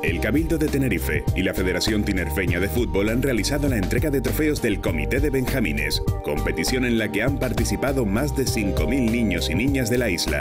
El Cabildo de Tenerife y la Federación Tinerfeña de Fútbol han realizado la entrega de trofeos del Comité de Benjamines, competición en la que han participado más de 5.000 niños y niñas de la isla.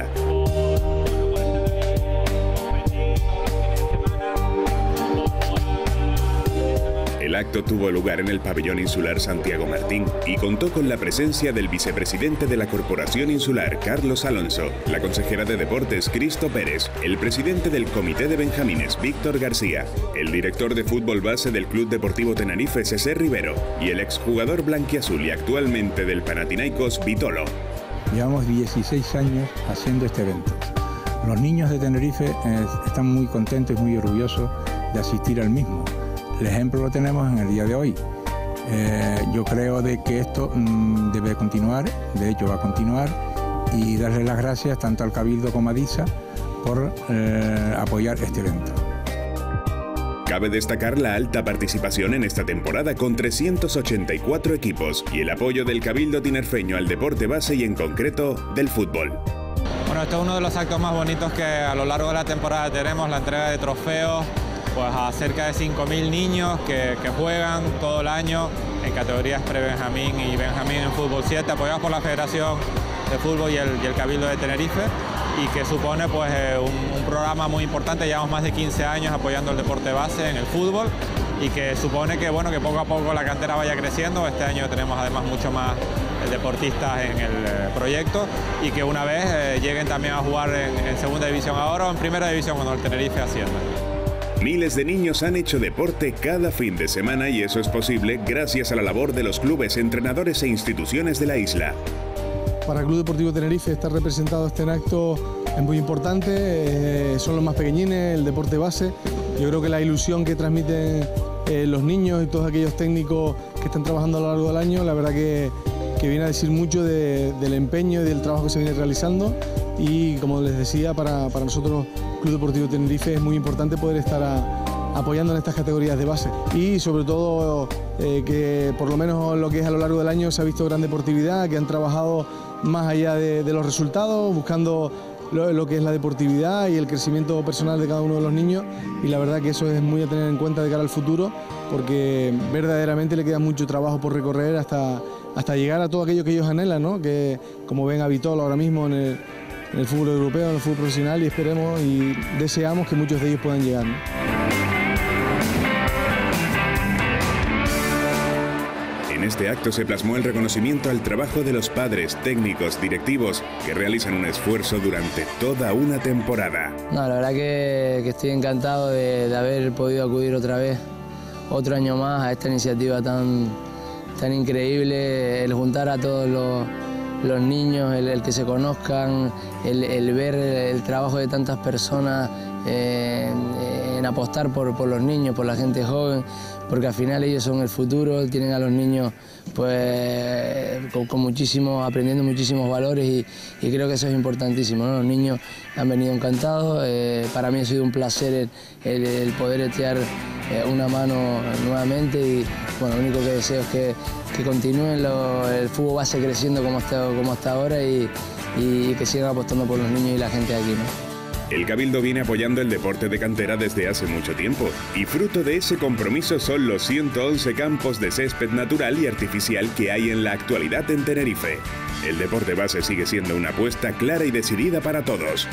El acto tuvo lugar en el pabellón insular Santiago Martín y contó con la presencia del vicepresidente de la Corporación Insular, Carlos Alonso, la consejera de Deportes, Cristo Pérez, el presidente del Comité de Benjamines, Víctor García, el director de fútbol base del Club Deportivo Tenerife, César Rivero, y el exjugador blanquiazul y actualmente del Panathinaikos, Vitolo. Llevamos 16 años haciendo este evento. Los niños de Tenerife están muy contentos y muy orgullosos de asistir al mismo. El ejemplo lo tenemos en el día de hoy. Yo creo de que esto debe continuar, de hecho va a continuar, y darle las gracias tanto al Cabildo como a DISA por apoyar este evento. Cabe destacar la alta participación en esta temporada con 384 equipos y el apoyo del Cabildo tinerfeño al deporte base y en concreto del fútbol. Bueno, este es uno de los actos más bonitos que a lo largo de la temporada tenemos, la entrega de trofeos pues a cerca de 5.000 niños que juegan todo el año en categorías pre-Benjamín y Benjamín en Fútbol 7, apoyados por la Federación de Fútbol y el Cabildo de Tenerife, y que supone pues un programa muy importante. Llevamos más de 15 años apoyando el deporte base en el fútbol y que supone que, bueno, que poco a poco la cantera vaya creciendo. Este año tenemos además mucho más deportistas en el proyecto y que una vez lleguen también a jugar en segunda división ahora o en primera división cuando el Tenerife ascienda. Miles de niños han hecho deporte cada fin de semana y eso es posible gracias a la labor de los clubes, entrenadores e instituciones de la isla. Para el Club Deportivo Tenerife estar representado en acto es muy importante, son los más pequeñines, el deporte base. Yo creo que la ilusión que transmiten los niños y todos aquellos técnicos que están trabajando a lo largo del año, la verdad que viene a decir mucho del empeño y del trabajo que se viene realizando. Y como les decía, para nosotros, Club Deportivo Tenerife, es muy importante poder estar apoyando en estas categorías de base. Y sobre todo que por lo menos lo que es a lo largo del año se ha visto gran deportividad, que han trabajado más allá de los resultados, buscando lo que es la deportividad y el crecimiento personal de cada uno de los niños. Y la verdad que eso es muy a tener en cuenta de cara al futuro, porque verdaderamente le queda mucho trabajo por recorrer hasta llegar a todo aquello que ellos anhelan, ¿no? Que como ven a Vitolo ahora mismo en el fútbol europeo, en el fútbol profesional, y esperemos y deseamos que muchos de ellos puedan llegar, ¿no? En este acto se plasmó el reconocimiento al trabajo de los padres, técnicos, directivos que realizan un esfuerzo durante toda una temporada. No, la verdad que estoy encantado de haber podido acudir otra vez, otro año más, a esta iniciativa tan increíble, el juntar a todos los niños, el que se conozcan, el ver el trabajo de tantas personas en apostar por los niños, por la gente joven, porque al final ellos son el futuro, tienen a los niños pues aprendiendo muchísimos valores y creo que eso es importantísimo, ¿no? Los niños han venido encantados, para mí ha sido un placer el poder echar una mano nuevamente y bueno, lo único que deseo es que continúen el fútbol base creciendo como hasta ahora y que sigan apostando por los niños y la gente de aquí, ¿no? El Cabildo viene apoyando el deporte de cantera desde hace mucho tiempo y fruto de ese compromiso son los 111 campos de césped natural y artificial que hay en la actualidad en Tenerife. El deporte base sigue siendo una apuesta clara y decidida para todos.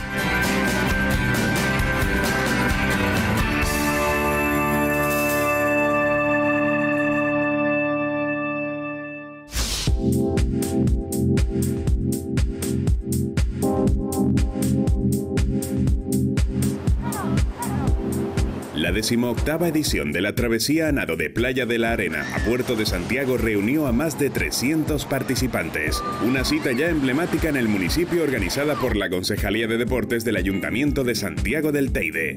La 18ª edición de la travesía a nado de Playa de la Arena a Puerto de Santiago reunió a más de 300 participantes. Una cita ya emblemática en el municipio organizada por la Concejalía de Deportes del Ayuntamiento de Santiago del Teide.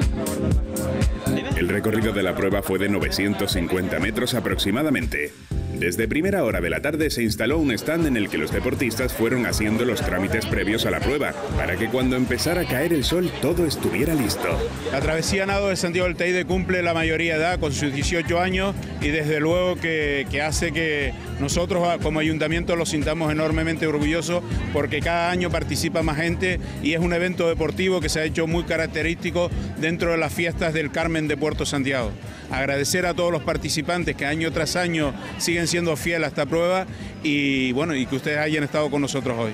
El recorrido de la prueba fue de 950 metros aproximadamente. Desde primera hora de la tarde se instaló un stand en el que los deportistas fueron haciendo los trámites previos a la prueba, para que cuando empezara a caer el sol todo estuviera listo. La travesía nado de Santiago del Teide cumple la mayoría de edad con sus 18 años y desde luego que hace que nosotros como ayuntamiento lo sintamos enormemente orgullosos porque cada año participa más gente y es un evento deportivo que se ha hecho muy característico dentro de las fiestas del Carmen de Puerto Santiago. Agradecer a todos los participantes que año tras año siguen siendo fieles a esta prueba y bueno, y que ustedes hayan estado con nosotros hoy.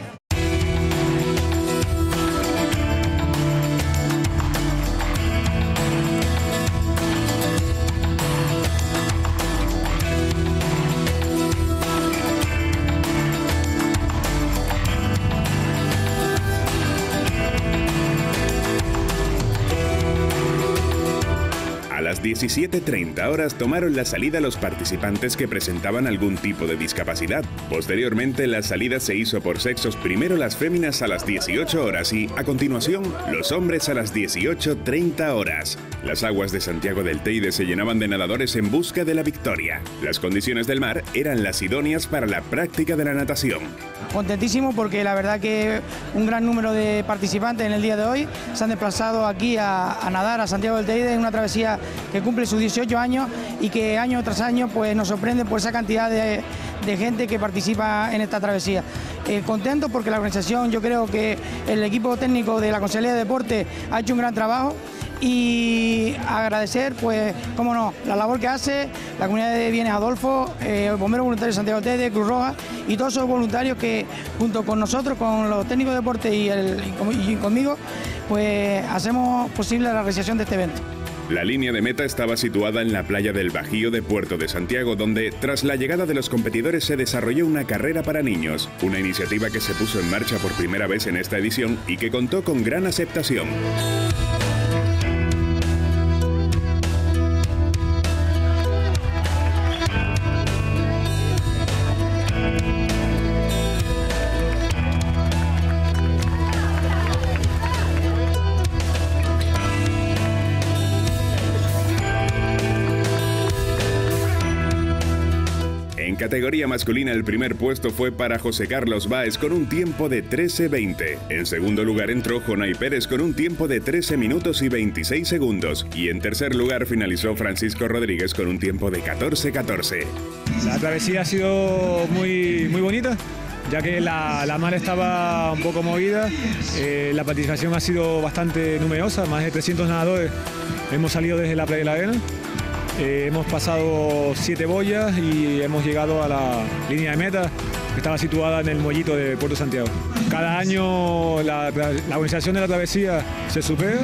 A las 17:30 horas tomaron la salida los participantes que presentaban algún tipo de discapacidad. Posteriormente la salida se hizo por sexos, primero las féminas a las 18 horas y, a continuación, los hombres a las 18:30 horas. Las aguas de Santiago del Teide se llenaban de nadadores en busca de la victoria. Las condiciones del mar eran las idóneas para la práctica de la natación. Contentísimo porque la verdad que un gran número de participantes en el día de hoy se han desplazado aquí a nadar a Santiago del Teide en una travesía que cumple sus 18 años y que año tras año pues, nos sorprende por esa cantidad de gente que participa en esta travesía. Contento porque la organización, yo creo que el equipo técnico de la Consellería de Deporte ha hecho un gran trabajo y agradecer, pues, cómo no, la labor que hace la comunidad de Bienes Adolfo, Bomberos Voluntarios de Santiago del Teide, Cruz Roja y todos esos voluntarios que junto con nosotros, con los técnicos de deporte y conmigo, pues hacemos posible la realización de este evento. La línea de meta estaba situada en la playa del Bajío de Puerto de Santiago, donde, tras la llegada de los competidores, se desarrolló una carrera para niños, una iniciativa que se puso en marcha por primera vez en esta edición y que contó con gran aceptación. En categoría masculina el primer puesto fue para José Carlos Báez con un tiempo de 13:20. En segundo lugar entró Jonay Pérez con un tiempo de 13 minutos y 26 segundos. Y en tercer lugar finalizó Francisco Rodríguez con un tiempo de 14:14. La travesía ha sido muy bonita, ya que la mar estaba un poco movida. La participación ha sido bastante numerosa, más de 300 nadadores. Hemos salido desde la playa de la Arena. Hemos pasado 7 boyas y hemos llegado a la línea de meta, que estaba situada en el muellito de Puerto Santiago. Cada año la organización de la travesía se supera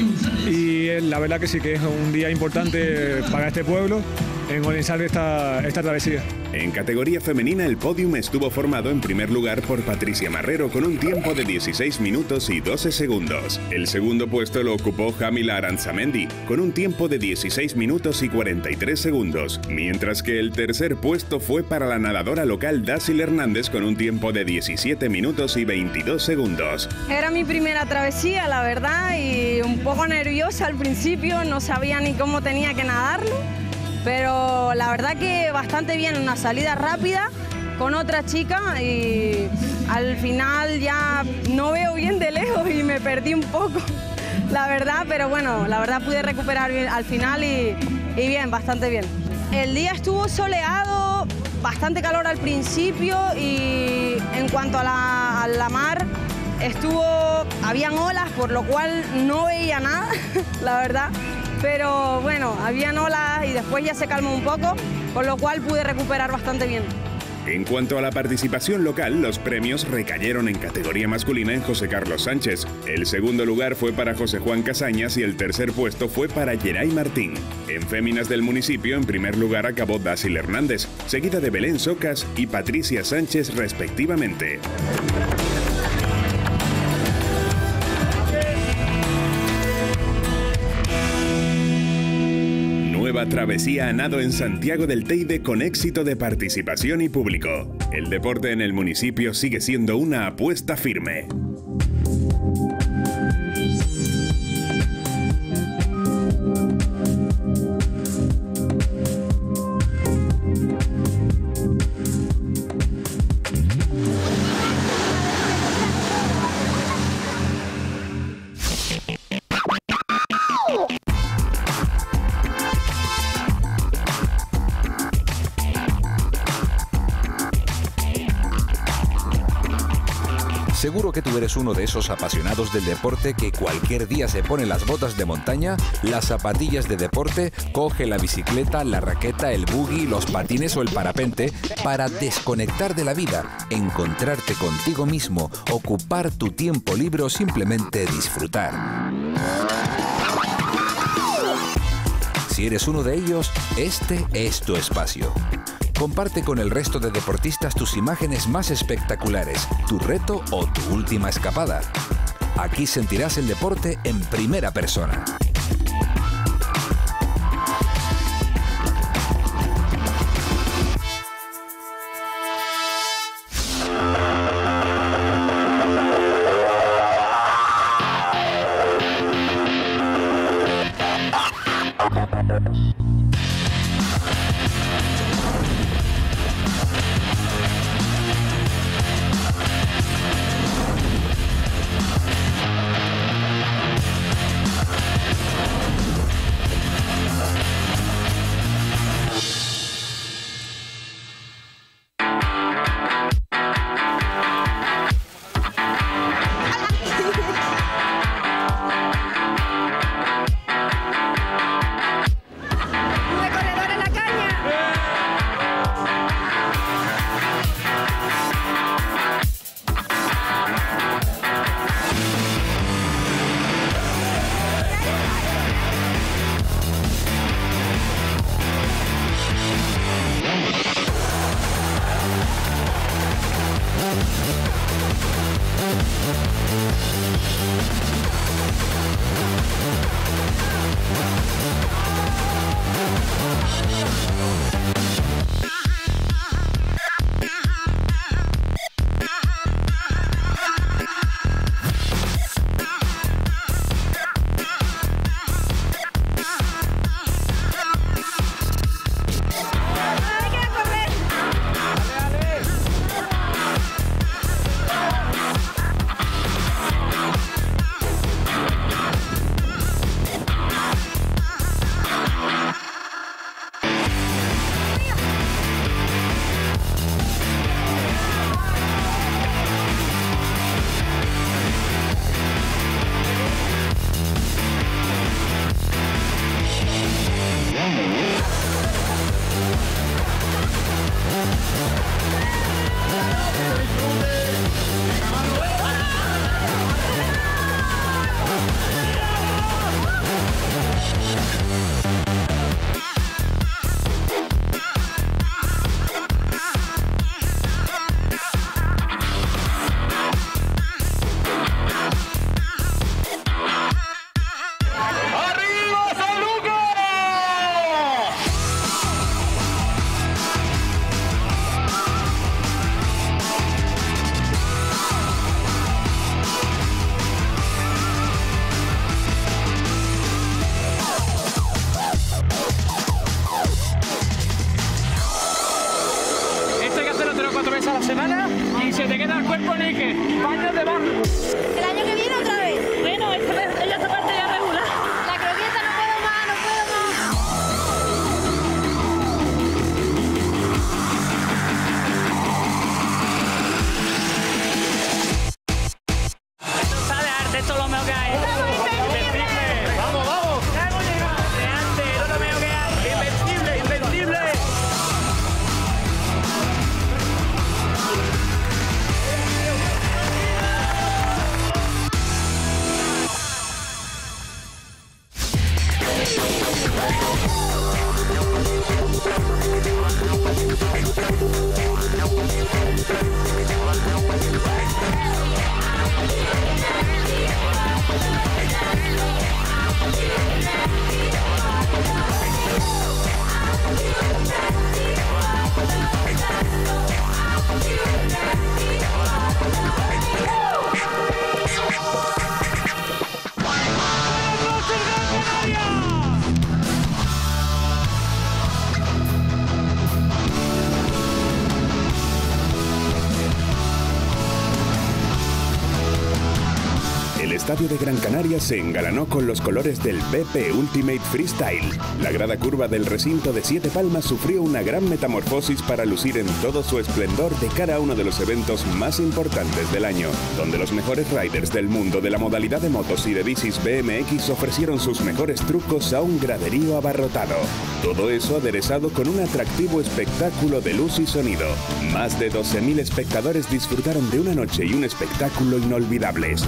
y la verdad que sí que es un día importante para este pueblo en organizar esta travesía. En categoría femenina el podium estuvo formado en primer lugar por Patricia Marrero con un tiempo de 16 minutos y 12 segundos. El segundo puesto lo ocupó Jamila Aranzamendi con un tiempo de 16 minutos y 43 segundos, mientras que el tercer puesto fue para la nadadora local Dácil Hernández con un tiempo de 17 minutos y 22 segundos. Era mi primera travesía, la verdad, y un poco nerviosa al principio, no sabía ni cómo tenía que nadarlo. Pero la verdad que bastante bien, una salida rápida con otra chica y al final ya no veo bien de lejos y me perdí un poco, la verdad, pero bueno, la verdad pude recuperar bien al final y bien, bastante bien. El día estuvo soleado, bastante calor al principio y en cuanto a la mar, habían olas, por lo cual no veía nada, la verdad. Pero bueno, habían olas y después ya se calmó un poco, con lo cual pude recuperar bastante bien. En cuanto a la participación local, los premios recayeron en categoría masculina en José Carlos Sánchez. El segundo lugar fue para José Juan Casañas y el tercer puesto fue para Geray Martín. En féminas del municipio, en primer lugar acabó Dácil Hernández, seguida de Belén Socas y Patricia Sánchez respectivamente. Nueva travesía a nado en Santiago del Teide con éxito de participación y público. El deporte en el municipio sigue siendo una apuesta firme. Seguro que tú eres uno de esos apasionados del deporte que cualquier día se pone las botas de montaña, las zapatillas de deporte, coge la bicicleta, la raqueta, el buggy, los patines o el parapente para desconectar de la vida, encontrarte contigo mismo, ocupar tu tiempo libre o simplemente disfrutar. Si eres uno de ellos, este es tu espacio. Comparte con el resto de deportistas tus imágenes más espectaculares, tu reto o tu última escapada. Aquí sentirás el deporte en primera persona. estadio de Gran Canaria se engalanó con los colores del BP Ultimate Freestyle. La grada curva del recinto de Siete Palmas sufrió una gran metamorfosis para lucir en todo su esplendor de cara a uno de los eventos más importantes del año, donde los mejores riders del mundo de la modalidad de motos y de bicis BMX ofrecieron sus mejores trucos a un graderío abarrotado. Todo eso aderezado con un atractivo espectáculo de luz y sonido. Más de 12.000 espectadores disfrutaron de una noche y un espectáculo inolvidables.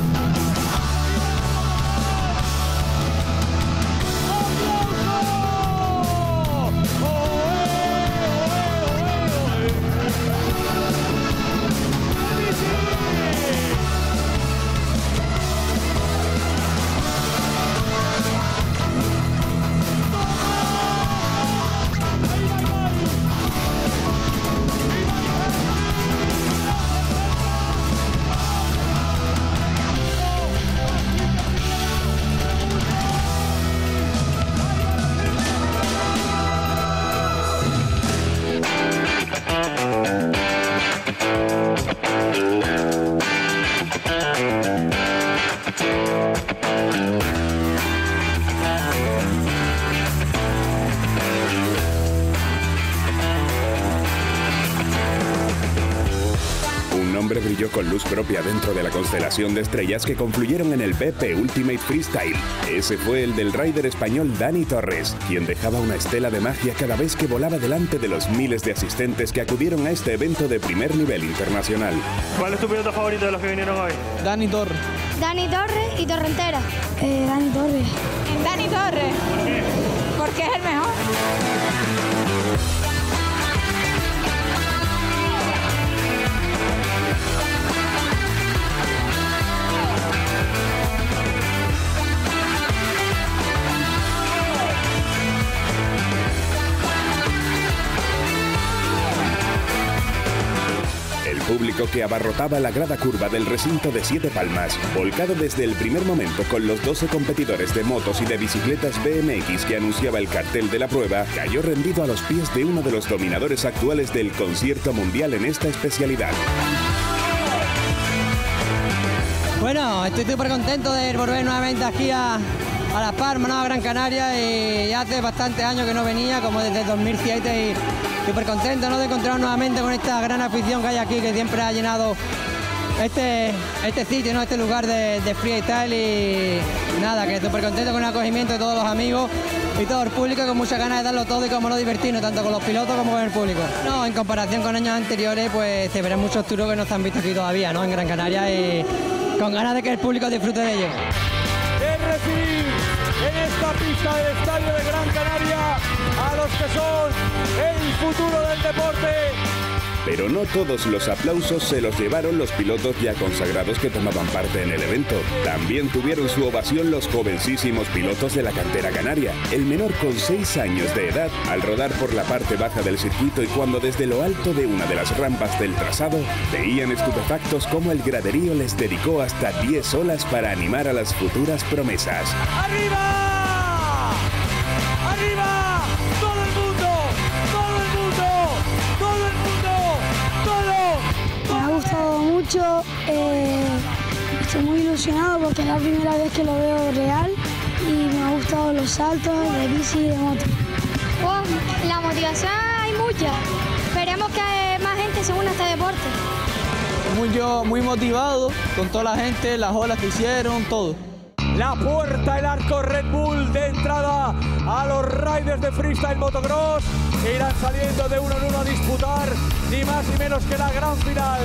Brilló con luz propia dentro de la constelación de estrellas que confluyeron en el BP Ultimate Freestyle. Ese fue el del rider español Dani Torres, quien dejaba una estela de magia cada vez que volaba delante de los miles de asistentes que acudieron a este evento de primer nivel internacional. ¿Cuál es tu piloto favorito de los que vinieron hoy? Dani Torres. Dani Torres y Torrentera. Dani Torres. Dani Torres. ¿Por qué? Porque es el mejor. El público que abarrotaba la grada curva del recinto de Siete Palmas, volcado desde el primer momento con los 12 competidores de motos y de bicicletas BMX que anunciaba el cartel de la prueba, cayó rendido a los pies de uno de los dominadores actuales del concierto mundial en esta especialidad. Bueno, estoy súper contento de volver nuevamente aquí a Las Palmas, ¿no? A Gran Canaria, y ya hace bastantes años que no venía, como desde 2007, y súper contento, ¿no? De encontrarnos nuevamente con esta gran afición que hay aquí, que siempre ha llenado este sitio, ¿no? Este lugar de freestyle, y nada, que súper contento con el acogimiento de todos los amigos y todo el público, con muchas ganas de darlo todo y como no divertirnos, tanto con los pilotos como con el público. No, en comparación con años anteriores, pues se verán muchos turos que no se han visto aquí todavía, ¿no? En Gran Canaria, y con ganas de que el público disfrute de ellos. Recibir en esta pista del Estadio de Gran Canaria a los que son el futuro del deporte. Pero no todos los aplausos se los llevaron los pilotos ya consagrados que tomaban parte en el evento. También tuvieron su ovación los jovencísimos pilotos de la cantera canaria. El menor con 6 años de edad, al rodar por la parte baja del circuito y cuando desde lo alto de una de las rampas del trazado, veían estupefactos cómo el graderío les dedicó hasta 10 olas para animar a las futuras promesas. ¡Arriba! ¡Arriba! ¡Todo el mundo! ¡Todo el mundo! ¡Todo el mundo! ¡Todo! Me ha gustado mucho, estoy muy ilusionado porque es la primera vez que lo veo real y me ha gustado los saltos de bici y de moto. Oh, la motivación hay mucha. Esperemos que más gente se una a este deporte. Muy motivado con toda la gente, las olas que hicieron, todo. La puerta, el arco Red Bull de entrada a los riders de freestyle motocross, que irán saliendo de uno en uno a disputar ni más ni menos que la gran final.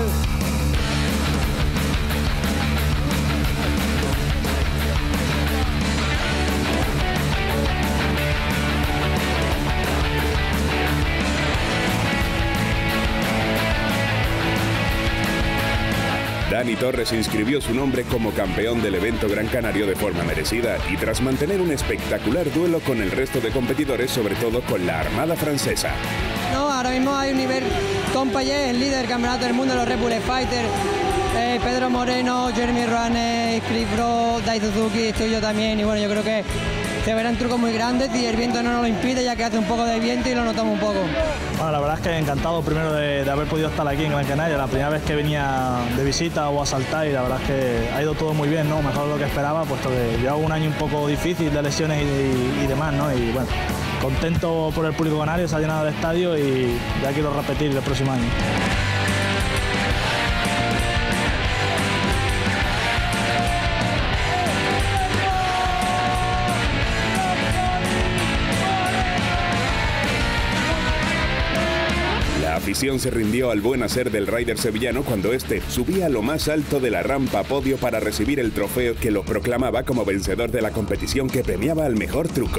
Dani Torres inscribió su nombre como campeón del evento Gran Canario de forma merecida y tras mantener un espectacular duelo con el resto de competidores, sobre todo con la Armada francesa. No, ahora mismo hay un nivel. Tom Payet, el líder del campeonato del mundo de los Red Bull Fighters, Pedro Moreno, Jeremy Ruane, Cliff Rowe, Dai Suzuki, estoy yo también, y bueno, yo creo que se verán trucos muy grandes y el viento no nos lo impide, ya que hace un poco de viento y lo notamos un poco. Bueno, la verdad es que encantado primero de haber podido estar aquí en Gran Canaria, la primera vez que venía de visita o a saltar, y la verdad es que ha ido todo muy bien, ¿no? Mejor de lo que esperaba, puesto que llevaba un año un poco difícil de lesiones y demás, ¿no? Y bueno, contento por el público canario, se ha llenado el estadio y ya quiero repetir el próximo año. La afición se rindió al buen hacer del rider sevillano cuando este subía a lo más alto de la rampa podio para recibir el trofeo que lo proclamaba como vencedor de la competición que premiaba al mejor truco.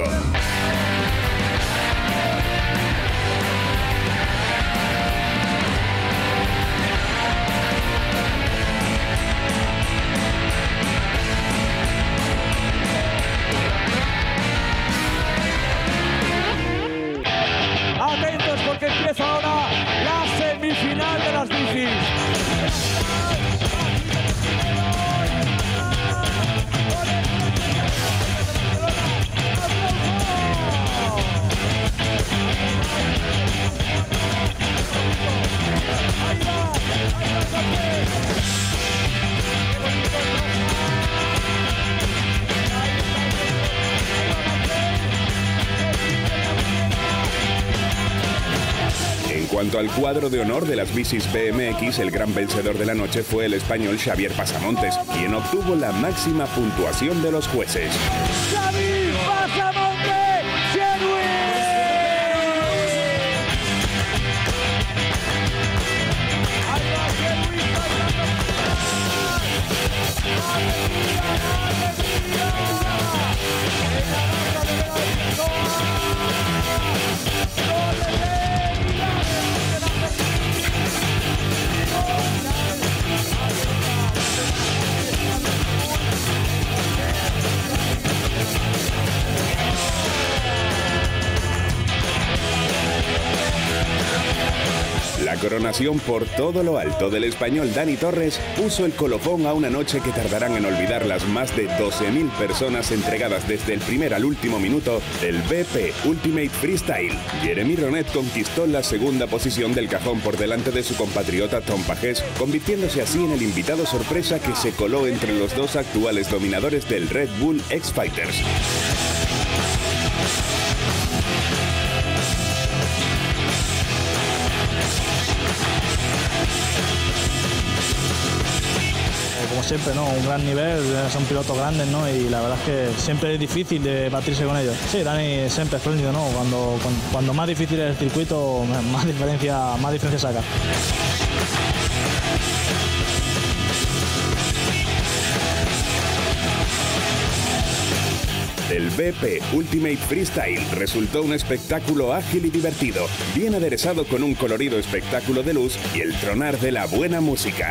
Atentos porque empieza ahora la semifinal de las bicis. En cuanto al cuadro de honor de las bicis BMX, el gran vencedor de la noche fue el español Xavier Pasamontes, quien obtuvo la máxima puntuación de los jueces. ¡Xavi Pasamontes! ¡Xerui! La coronación por todo lo alto del español Dani Torres puso el colofón a una noche que tardarán en olvidar las más de 12.000 personas entregadas desde el primer al último minuto del BP Ultimate Freestyle. Jeremy Ronet conquistó la segunda posición del cajón por delante de su compatriota Tom Pagés, convirtiéndose así en el invitado sorpresa que se coló entre los dos actuales dominadores del Red Bull X-Fighters. Como siempre, ¿no? Un gran nivel, son pilotos grandes, ¿no? Y la verdad es que siempre es difícil de batirse con ellos. Sí, Dani siempre espléndido, ¿no? Cuando más difícil es el circuito, más diferencia saca. El BP Ultimate Freestyle resultó un espectáculo ágil y divertido, bien aderezado con un colorido espectáculo de luz y el tronar de la buena música.